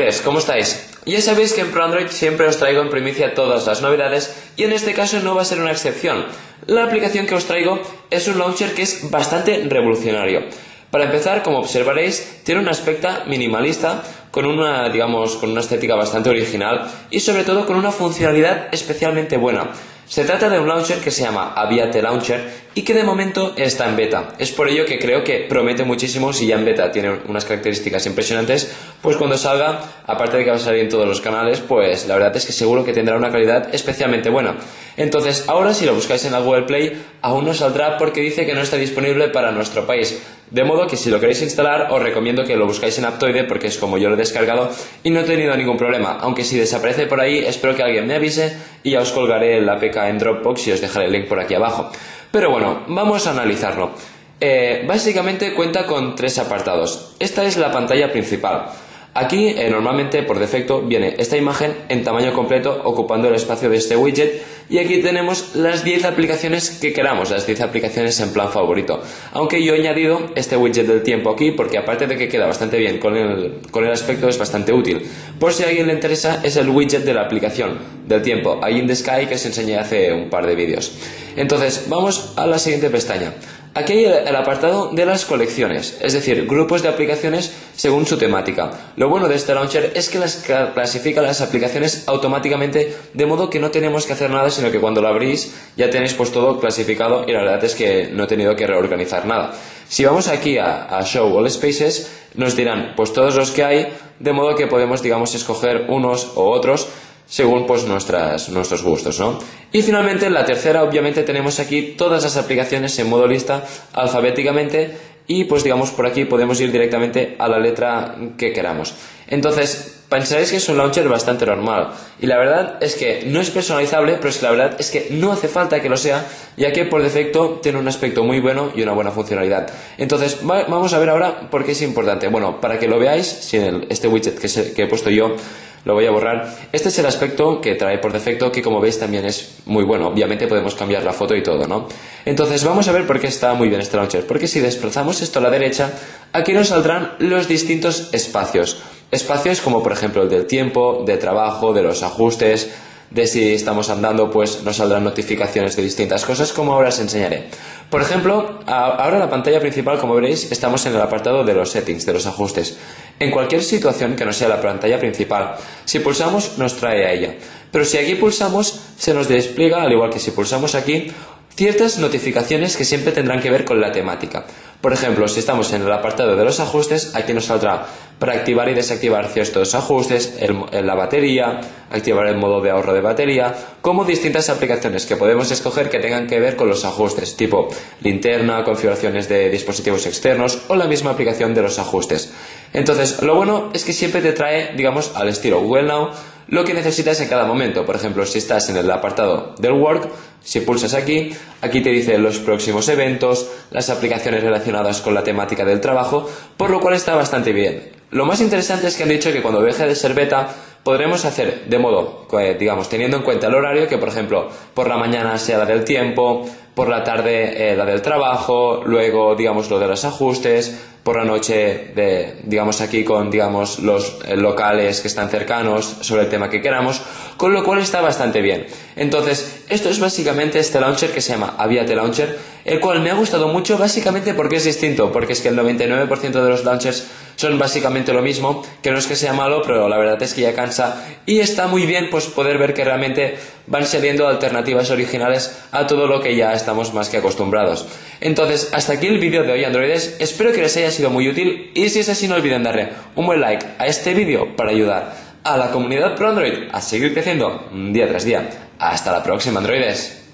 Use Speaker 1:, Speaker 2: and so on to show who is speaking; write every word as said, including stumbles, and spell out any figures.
Speaker 1: Androides, ¿cómo estáis? Ya sabéis que en ProAndroid siempre os traigo en primicia todas las novedades y en este caso no va a ser una excepción. La aplicación que os traigo es un launcher que es bastante revolucionario. Para empezar, como observaréis, tiene un aspecto minimalista con una, digamos, con una estética bastante original y sobre todo con una funcionalidad especialmente buena. Se trata de un launcher que se llama Aviate Launcher y que de momento está en beta. Es por ello que creo que promete muchísimo. Si ya en beta tiene unas características impresionantes, pues cuando salga, aparte de que va a salir en todos los canales, pues la verdad es que seguro que tendrá una calidad especialmente buena. Entonces, ahora si lo buscáis en la Google Play, aún no saldrá porque dice que no está disponible para nuestro país. De modo que si lo queréis instalar, os recomiendo que lo buscáis en Aptoide porque es como yo lo he descargado y no he tenido ningún problema. Aunque si desaparece por ahí, espero que alguien me avise y ya os colgaré la A P K en Dropbox y os dejaré el link por aquí abajo. Pero bueno, vamos a analizarlo. Eh, básicamente cuenta con tres apartados. Esta es la pantalla principal. Aquí eh, normalmente por defecto viene esta imagen en tamaño completo ocupando el espacio de este widget y aquí tenemos las diez aplicaciones que queramos, las diez aplicaciones en plan favorito. Aunque yo he añadido este widget del tiempo aquí porque aparte de que queda bastante bien con el, con el aspecto es bastante útil. Por si a alguien le interesa, es el widget de la aplicación del tiempo Eye in the Sky que os enseñé hace un par de vídeos. Entonces vamos a la siguiente pestaña. Aquí hay el apartado de las colecciones, es decir, grupos de aplicaciones según su temática. Lo bueno de este launcher es que las clasifica las aplicaciones automáticamente, de modo que no tenemos que hacer nada, sino que cuando lo abrís ya tenéis pues todo clasificado y la verdad es que no he tenido que reorganizar nada. Si vamos aquí a, a Show All Spaces, nos dirán pues todos los que hay, de modo que podemos, digamos, escoger unos o otros según pues nuestras, nuestros gustos, ¿no? Y finalmente en la tercera obviamente tenemos aquí todas las aplicaciones en modo lista alfabéticamente y pues digamos por aquí podemos ir directamente a la letra que queramos. Entonces pensaréis que es un launcher bastante normal y la verdad es que no es personalizable, pero es que la verdad es que no hace falta que lo sea, ya que por defecto tiene un aspecto muy bueno y una buena funcionalidad. Entonces va, vamos a ver ahora por qué es importante. Bueno, para que lo veáis, sin el, este widget que, se, que he puesto yo, lo voy a borrar. Este es el aspecto que trae por defecto, que como veis también es muy bueno. Obviamente podemos cambiar la foto y todo, ¿no? Entonces vamos a ver por qué está muy bien este launcher. Porque si desplazamos esto a la derecha, aquí nos saldrán los distintos espacios. Espacios como por ejemplo el del tiempo, de trabajo, de los ajustes, de si estamos andando, pues nos saldrán notificaciones de distintas cosas, como ahora os enseñaré. Por ejemplo, ahora en la pantalla principal, como veréis, estamos en el apartado de los settings, de los ajustes. En cualquier situación que no sea la pantalla principal, si pulsamos nos trae a ella. Pero si aquí pulsamos, se nos despliega, al igual que si pulsamos aquí, ciertas notificaciones que siempre tendrán que ver con la temática. Por ejemplo, si estamos en el apartado de los ajustes, aquí nos saldrá para activar y desactivar ciertos ajustes, el, la batería, activar el modo de ahorro de batería, como distintas aplicaciones que podemos escoger que tengan que ver con los ajustes, tipo linterna, configuraciones de dispositivos externos o la misma aplicación de los ajustes. Entonces, lo bueno es que siempre te trae, digamos, al estilo Google Now, lo que necesitas en cada momento. Por ejemplo, si estás en el apartado del Work, si pulsas aquí, aquí te dice los próximos eventos, las aplicaciones relacionadas con la temática del trabajo, por lo cual está bastante bien. Lo más interesante es que han dicho que cuando deje de ser beta podremos hacer de modo, digamos, teniendo en cuenta el horario, que por ejemplo por la mañana sea la del tiempo, por la tarde eh, la del trabajo, luego digamos lo de los ajustes, por la noche de, digamos aquí con digamos los eh, locales que están cercanos sobre el tema que queramos, con lo cual está bastante bien. Entonces esto es básicamente este launcher que se llama Aviate Launcher, el cual me ha gustado mucho básicamente porque es distinto, porque es que el noventa y nueve por ciento de los launchers son básicamente lo mismo, que no es que sea malo, pero la verdad es que ya cansa y está muy bien pues poder ver que realmente van saliendo alternativas originales a todo lo que ya estamos más que acostumbrados. Entonces, hasta aquí el vídeo de hoy, androides. Espero que les haya sido muy útil y si es así no olviden darle un buen like a este vídeo para ayudar a la comunidad pro Android a seguir creciendo día tras día. Hasta la próxima, androides.